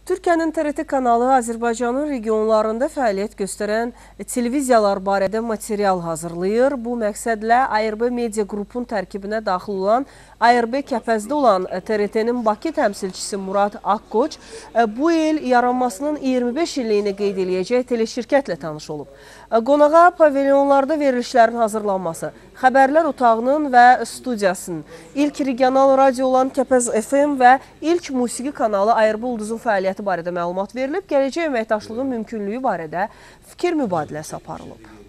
Türkiyənin TRT kanalı Azərbaycanın regionlarında fəaliyyət göstərən televiziyalar barədə material hazırlayır. Bu məqsədlə ARB Media Qrupun tərkibinə daxil olan ARB Kəpəzdə olan TRT-nin Bakı təmsilçisi Murad Akkoç bu il yaranmasının 25 illiyini qeyd edəcək teleşirkətlə tanış olub. Qonağa pavilyonlarda verilişlərin hazırlanması, xəbərlər otağının və studiyasının, ilk regional radio olan Kəpəz FM və ilk musiqi kanalı ARB Ulduzun fəaliyyəti barədə məlumat verilib, gələcək əməkdaşlığın mümkünlüyü barədə fikir mübadiləsi aparılıb.